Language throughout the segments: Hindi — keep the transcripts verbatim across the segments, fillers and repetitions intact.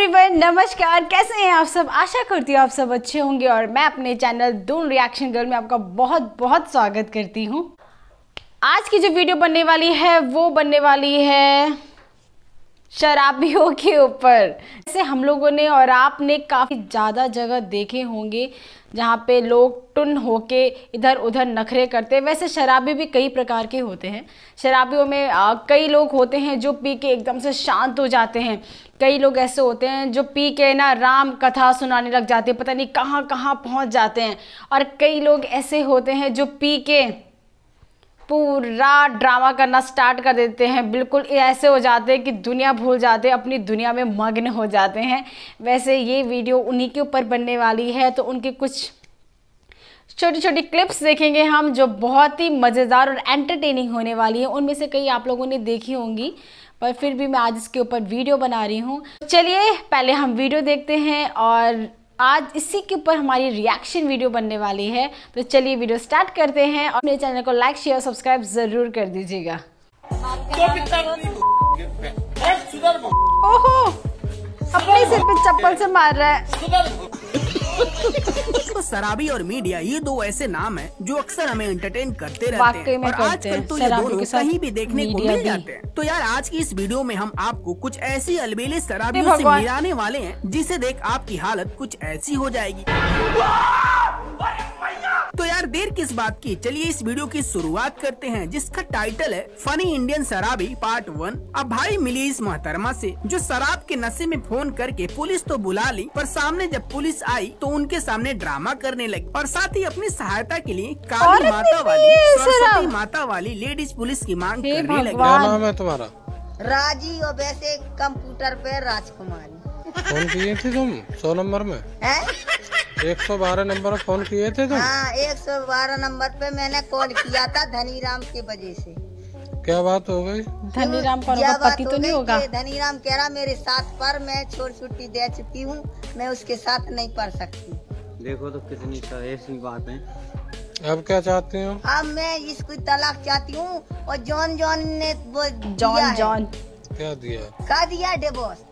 एवरीवन, नमस्कार। कैसे हैं आप सब? आशा करती हूँ आप सब अच्छे होंगे और मैं अपने चैनल दून रिएक्शन गर्ल में आपका बहुत बहुत स्वागत करती हूँ। आज की जो वीडियो बनने वाली है वो बनने वाली है शराबियों के ऊपर। जैसे हम लोगों ने और आपने काफ़ी ज़्यादा जगह देखे होंगे जहाँ पे लोग टुन होके इधर उधर नखरे करते हैं। वैसे शराबी भी कई प्रकार के होते हैं। शराबियों में आ, कई लोग होते हैं जो पी के एकदम से शांत हो जाते हैं। कई लोग ऐसे होते हैं जो पी के ना राम कथा सुनाने लग जाते हैं, पता नहीं कहाँ कहाँ पहुँच जाते हैं। और कई लोग ऐसे होते हैं जो पी के पूरा ड्रामा करना स्टार्ट कर देते हैं। बिल्कुल ऐसे हो जाते हैं कि दुनिया भूल जाते हैं, अपनी दुनिया में मग्न हो जाते हैं। वैसे ये वीडियो उन्हीं के ऊपर बनने वाली है, तो उनके कुछ छोटी छोटी क्लिप्स देखेंगे हम जो बहुत ही मज़ेदार और एंटरटेनिंग होने वाली है। उनमें से कई आप लोगों ने देखी होंगी, पर फिर भी मैं आज इसके ऊपर वीडियो बना रही हूँ। चलिए पहले हम वीडियो देखते हैं और आज इसी के ऊपर हमारी रिएक्शन वीडियो बनने वाली है। तो चलिए वीडियो स्टार्ट करते हैं और मेरे चैनल को लाइक शेयर सब्सक्राइब जरूर कर दीजिएगा। ओहो, अपने सिर पे चप्पल से मार रहा है। तो शराबी और मीडिया ये दो ऐसे नाम हैं जो अक्सर हमें एंटरटेन करते रहते हैं और आजकल तो ये दोनों कहीं भी देखने को मिल जाते हैं। तो यार आज की इस वीडियो में हम आपको कुछ ऐसी अलबेले शराबियों से मिलाने वाले हैं जिसे देख आपकी हालत कुछ ऐसी हो जाएगी। तो यार देर किस बात की, चलिए इस वीडियो की शुरुआत करते हैं जिसका टाइटल है फनी इंडियन शराबी पार्ट वन। अब भाई मिली इस मोहतरमा से जो शराब के नशे में फोन करके पुलिस तो बुला ली, पर सामने जब पुलिस आई तो उनके सामने ड्रामा करने लगी और साथ ही अपनी सहायता के लिए काली माता वाली सरस्वती माता वाली लेडीज पुलिस की मांग करने लगी। क्या नाम है तुम्हारा? राजी। और वैसे कंप्यूटर पे राजकुमारी। फोन किए थे तुम सौ नंबर में? है? एक सौ बारह नंबर पर फोन किए थे तुम? हाँ, एक सौ बारह नंबर पे मैंने कॉल किया था धनीराम के वजह से। क्या बात हो गई? धनीराम का पति तो नहीं होगा? धनीराम कह रहा मेरे साथ पर मैं छोड़ छुट्टी दे चुकी हूँ, मैं उसके साथ नहीं पढ़ सकती। देखो तो कितनी ऐसी बात है। अब क्या चाहते हो? अब मैं इसको तलाक चाहती हूँ और जॉन जॉन ने वो जॉन जॉन क्या दिया? का दिया डिवोर्स।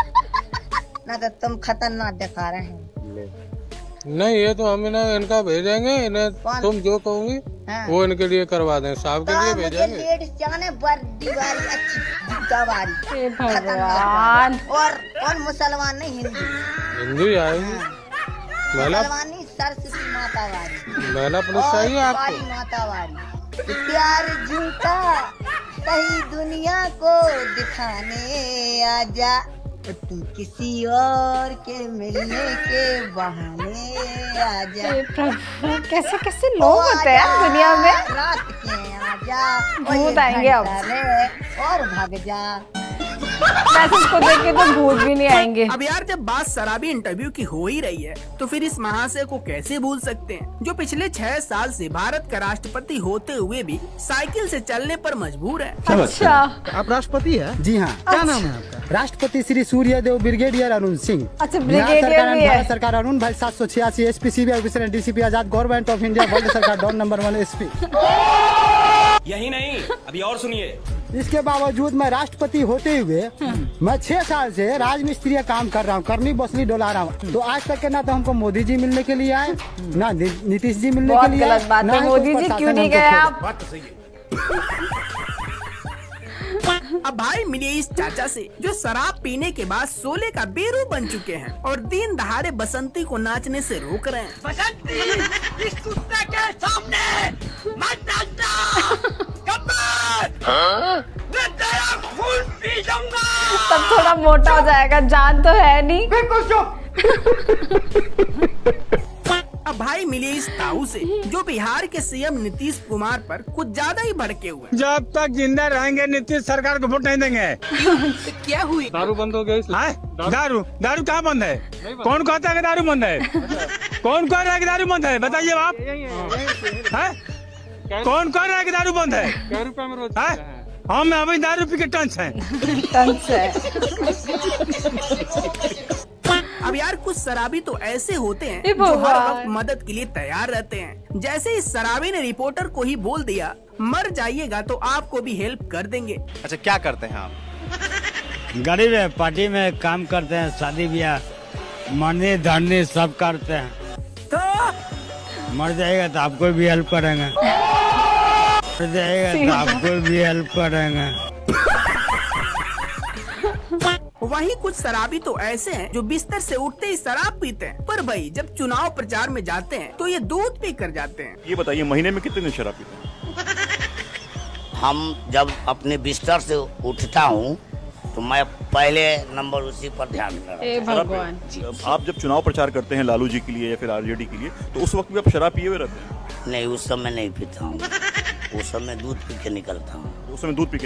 ना तो तुम खतरनाक दिखा रहे हैं। नहीं, ये तो हम ना इनका भेजेंगे, इन्हें तुम जो कहोगी हाँ। वो इनके लिए करवा दें, साहब के लिए भेजेंगे। लेडीज जाने बर्दी वाली अच्छी जूता वाली भगवान। और कौन मुसलमान नहीं हिंदू हिंदू आएगी। महिला मुसलमानी सरस्वती माता वाली महिला पुलिस चाहिए आपको? काली माता वाली प्यार जूता सही दुनिया को दिखाने आजा, तू किसी और के मिलने के बहाने आजा। कैसे कैसे लोग होते हैं दुनिया में। रात के आजा भूत आएंगे अब और भाग जा। मैसेज को देख के तो भूत भी नहीं आएंगे। अब यार जब बात शराबी इंटरव्यू की हो ही रही है तो फिर इस महाशय को कैसे भूल सकते हैं जो पिछले छह साल से भारत का राष्ट्रपति होते हुए भी साइकिल से चलने पर मजबूर है। अच्छा, आप राष्ट्रपति है? जी हाँ। अच्छा। क्या नाम है आपका? राष्ट्रपति श्री सूर्यदेव ब्रिगेडियर अरुण सिंह। अच्छा, ब्रिगेडियर भी है। भारत सरकार अरुण भाई सात सौ छियासी S P C B officer DCP Azad government of India world सरकार don number one S P. यही नहीं, अभी और सुनिए। इसके बावजूद मैं राष्ट्रपति होते हुए मैं छह साल से राजमिस्त्री का काम कर रहा हूँ, करनी बसनी डोला रहा हूँ। तो आज तक के ना तो हमको मोदी जी मिलने के लिए आए, ना नीतीश जी मिलने के लिए गलत बात है। मोदी जी क्यों नहीं गए आप? बात तो सही है। अब भाई मिले इस चाचा से जो शराब पीने के बाद सोले का बेरू बन चुके हैं और दिन दहाड़े बसंती को नाचने से रोक रहे हैं। बसंती, इस कुत्ते के सामने मत नाचना। हाँ? मैं तेरा खून पी जाऊंगा। तब थोड़ा मोटा हो जाएगा, जान तो है नहीं। बिल्कुल चुप। अब भाई मिले इस ताऊ से जो बिहार के सीएम नीतीश कुमार पर कुछ ज्यादा ही भड़के हुए। जब तक जिंदा रहेंगे नीतीश सरकार को वोट नहीं देंगे। तो क्या हुई? दारू बंद हो गया इसलिए। दारू दारू कहाँ बंद है? कौन कहता है कि दारू बंद है? कौन कह रहा है कि दारू बंद है? बताइए आप। कौन कह रहा है कि दारू बंद है? क्या रुपए में रोज? हम अभी दारू पी के टंच है। टंच है। अब यार कुछ शराबी तो ऐसे होते हैं जो हर वक्त मदद के लिए तैयार रहते हैं। जैसे इस शराबी ने रिपोर्टर को ही बोल दिया मर जाइएगा तो आपको भी हेल्प कर देंगे। अच्छा, क्या करते हैं आप? गरीब है, पार्टी में काम करते हैं, शादी ब्याह मरने धरने सब करते हैं। तो मर जाएगा तो आपको भी हेल्प करेंगे, मर जाएगा तो आपको भी हेल्प करेंगे। वहीं कुछ शराबी तो ऐसे हैं जो बिस्तर से उठते ही शराब पीते हैं, पर भाई जब चुनाव प्रचार में जाते हैं तो ये दूध पी कर जाते हैं। ये बताइए महीने में कितने दिन शराब पीते हैं? हम जब अपने बिस्तर से उठता हूँ तो मैं पहले नंबर उसी पर ध्यान रखता हूँ। भगवान। आप जब चुनाव प्रचार करते हैं लालू जी के लिए या फिर आरजेडी के लिए, तो उस वक्त भी आप शराब पिए हुए रहते हैं? नहीं, उस समय नहीं पीता हूँ, उस समय दूध पी के निकलता हूँ। उस समय दूध पी के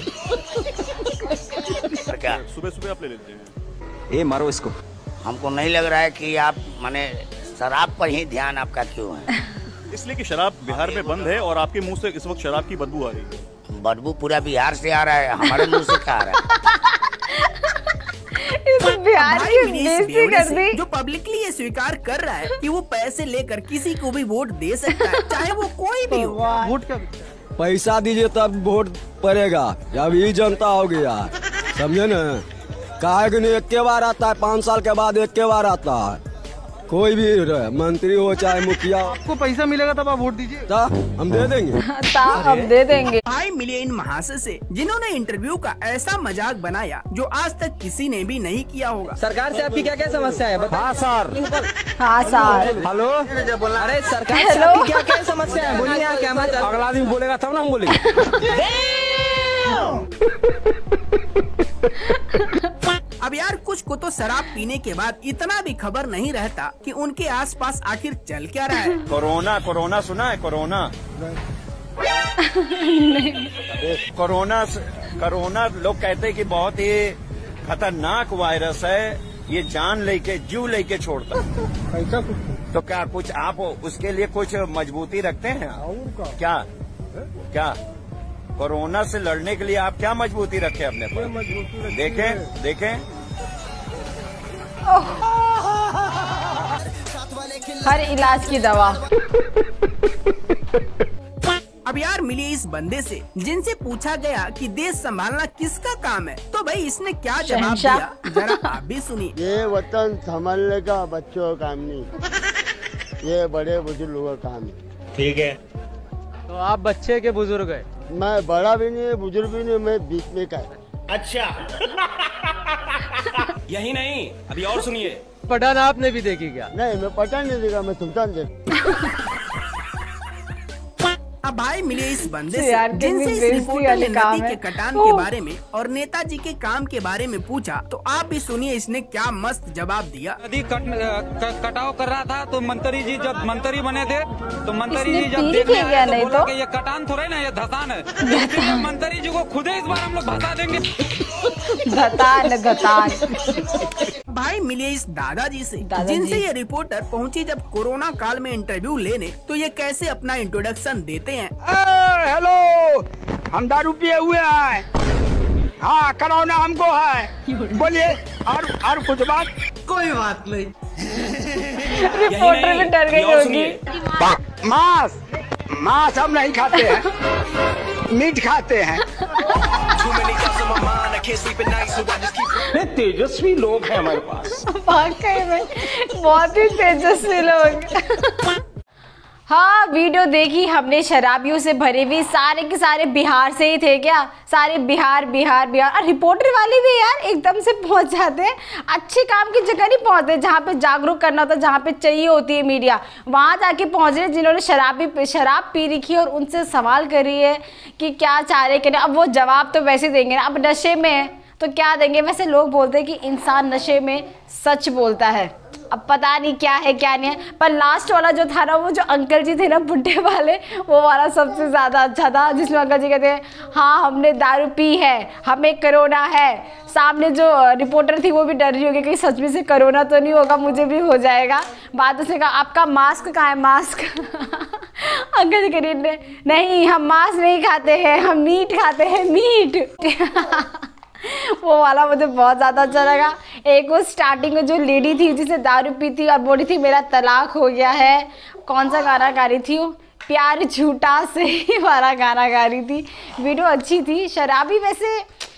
क्या सुबह सुबह आप ले लेते हैं? ए मारो इसको। हमको नहीं लग रहा है कि आप माने शराब पर ही ध्यान आपका क्यों है? इसलिए कि शराब बिहार में बंद है और आपके मुंह से इस वक्त शराब की बदबू आ रही है। बदबू पूरा बिहार से आ रहा है, हमारे मुंह से क्या आ रहा है? तो बिहार की बेइज्जती कर दी। जो पब्लिकली ये स्वीकार कर रहा है कि वो पैसे लेकर किसी को भी वोट दे सकता है, चाहे वो कोई भी हो। वोट का पैसा दीजिए तब वोट पड़ेगा, अब ये जनता हो गया, समझे न? काहे कि नहीं एक के बार आता है, पाँच साल के बाद एक के बार आता है, कोई भी मंत्री हो चाहे मुखिया। आपको पैसा मिलेगा तब आप वोट दीजिए, हम दे देंगे, हम दे देंगे। भाई मिले इन महाशय से जिन्होंने इंटरव्यू का ऐसा मजाक बनाया जो आज तक किसी ने भी नहीं किया होगा। सरकार से आपकी क्या क्या समस्या है? हाँ सर, हाँ सर, हेलो, अरे सरकार से आपकी क्या क्या समस्या है बोलिए। अगला दिन बोलेगा तब ना हम बोलेंगे। अब यार कुछ को तो शराब पीने के बाद इतना भी खबर नहीं रहता कि उनके आसपास आखिर चल क्या रहा है। कोरोना कोरोना सुना है? कोरोना कोरोना कोरोना लोग कहते हैं कि बहुत ही खतरनाक वायरस है, ये जान लेके जीव लेके छोड़ता है। ऐसा कुछ तो क्या कुछ आप उसके लिए कुछ मजबूती रखते हैं? क्या क्या कोरोना से लड़ने के लिए आप क्या मजबूती रखे अपने पर? देखें देखें हर इलाज की दवा। अब यार मिली इस बंदे से जिनसे पूछा गया कि देश संभालना किसका काम है, तो भाई इसने क्या जवाब दिया, जरा आप भी सुनिए। ये वतन संभालने का बच्चों का काम नहीं, ये बड़े बुजुर्ग लोगों का काम है। ठीक है, तो आप बच्चे के बुजुर्ग है? मैं बड़ा भी नहीं, बुजुर्ग भी नहीं, मैं बीच में का। अच्छा यही नहीं, अभी और सुनिए। पठान आपने भी देखी क्या? नहीं, मैं पठान नहीं देखा, मैं सुल्तान देख। अब भाई मिले इस बंदे से जिनसे इस रिपोर्टर ने नदी के कटान के बारे में और नेताजी के काम के बारे में पूछा, तो आप भी सुनिए इसने क्या मस्त जवाब दिया। नदी कट, कटाव कर रहा था तो मंत्री जी जब मंत्री बने थे तो मंत्री जी जब देखने आए तो बोला कि ये कटान थोड़ा ना, ये धतान है। इसलिए मंत्री जी को खुद ही इस बार हम लोग भसा देंगे। धतान धतान। भाई मिले इस दादाजी से जिनसे ये रिपोर्टर पहुंची जब कोरोना काल में इंटरव्यू लेने, तो ये कैसे अपना इंट्रोडक्शन देते हैं। हेलो, हम दारू पिए हुए हैं, हाँ कोरोना हमको है, बोलिए। और और कुछ बात? कोई बात नहीं। रिपोर्टर भी डर गई होगी। मांस मांस हम नहीं खाते हैं, मीट खाते हैं। तेजस्वी लोग हैं हमारे पास, वाकई में बहुत ही तेजस्वी लोग। हाँ, वीडियो देखी हमने, शराबियों से भरे हुए सारे के सारे बिहार से ही थे क्या? सारे बिहार बिहार बिहार। और रिपोर्टर वाले भी यार एकदम से पहुंच जाते हैं, अच्छे काम की जगह नहीं पहुंचते, जहाँ पे जागरूक करना होता है, जहाँ पे चाहिए होती है मीडिया, वहाँ जाके पहुँच रहे जिन्होंने शराबी शराब पी रखी है और उनसे सवाल कर रही है कि क्या चाह रहे कि अब वो जवाब तो वैसे देंगे ना, अब नशे में है तो क्या देंगे। वैसे लोग बोलते हैं कि इंसान नशे में सच बोलता है, अब पता नहीं क्या है क्या नहीं है। पर लास्ट वाला जो था ना, वो जो अंकल जी थे ना बुढ़े वाले, वो वाला सबसे ज़्यादा अच्छा था, जिसमें अंकल जी कहते हैं हाँ हमने दारू पी है, हमें कोरोना है। सामने जो रिपोर्टर थी वो भी डर रही होगी कि सच में से कोरोना तो नहीं होगा, मुझे भी हो जाएगा। बाद उसने कहा आपका मास्क कहाँ है, मास्क। अंकल जी कह रही नहीं हम मांस नहीं खाते हैं, हम मीट खाते हैं, मीट। वो वाला मुझे बहुत ज़्यादा अच्छा लगा। एक वो स्टार्टिंग में जो लेडी थी जिसने दारू पी थी और बोली थी मेरा तलाक हो गया है, कौन सा गाना गा रही थी वो, प्यार झूठा से ही वाला गाना गा रही थी। वीडियो अच्छी थी। शराबी वैसे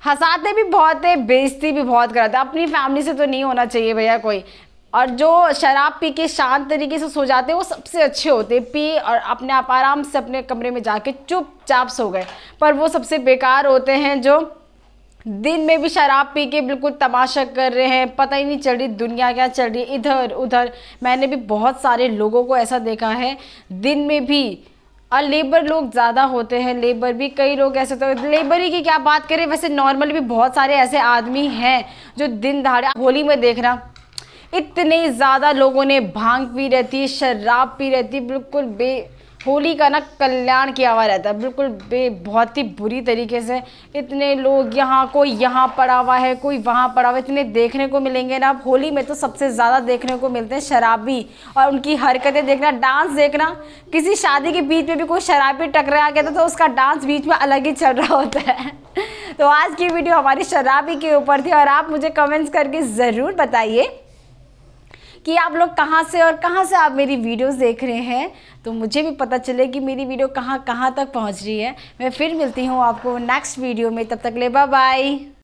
हंसाते भी बहुत है, बेइज्जती भी बहुत कराते हैं। अपनी फैमिली से तो नहीं होना चाहिए भैया कोई। और जो शराब पी के शांत तरीके से सो जाते हैं वो सबसे अच्छे होते हैं। पी और अपने आप आराम से अपने कमरे में जाके चुपचाप सो गए, पर वो सबसे बेकार होते हैं जो दिन में भी शराब पी के बिल्कुल तमाशा कर रहे हैं, पता ही नहीं चल रही दुनिया क्या चल रही है इधर उधर। मैंने भी बहुत सारे लोगों को ऐसा देखा है दिन में भी। और लेबर लोग ज़्यादा होते हैं, लेबर भी कई लोग ऐसे, तो लेबर ही की क्या बात करें, वैसे नॉर्मल भी बहुत सारे ऐसे आदमी हैं जो दिन दहाड़े। होली में देखना इतने ज़्यादा लोगों ने भांग पी रहती है, शराब पी रहती है, बिल्कुल बे होली का ना कल्याण किया हुआ रहता है, बिल्कुल बे बहुत ही बुरी तरीके से। इतने लोग यहाँ, कोई यहाँ पड़ा हुआ है, कोई वहाँ पड़ा हुआ है, इतने देखने को मिलेंगे ना। अब होली में तो सबसे ज़्यादा देखने को मिलते हैं शराबी, और उनकी हरकतें देखना, डांस देखना। किसी शादी के बीच में भी कोई शराबी टकरा गया तो उसका डांस बीच में अलग ही चल रहा होता है। तो आज की वीडियो हमारी शराबी के ऊपर थी, और आप मुझे कमेंट्स करके ज़रूर बताइए कि आप लोग कहाँ से और कहाँ से आप मेरी वीडियोस देख रहे हैं, तो मुझे भी पता चले कि मेरी वीडियो कहाँ कहाँ तक पहुँच रही है। मैं फिर मिलती हूँ आपको नेक्स्ट वीडियो में, तब तक ले बाय बाय।